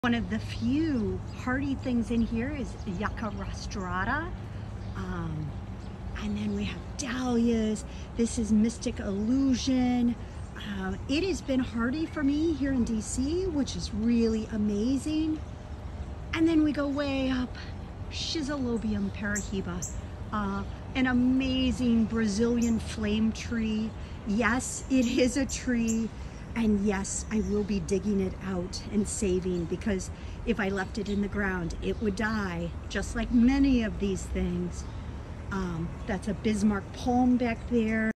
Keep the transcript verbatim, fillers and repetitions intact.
One of the few hardy things in here is Yucca rostrata. Um, and then we have dahlias. This is Mystic Illusion. Uh, it has been hardy for me here in D C, which is really amazing. And then we go way up, Schizolobium parahiba, uh, an amazing Brazilian flame tree. Yes, it is a tree. And yes, I will be digging it out and saving, because if I left it in the ground, it would die, just like many of these things. Um, that's a Bismarck palm back there.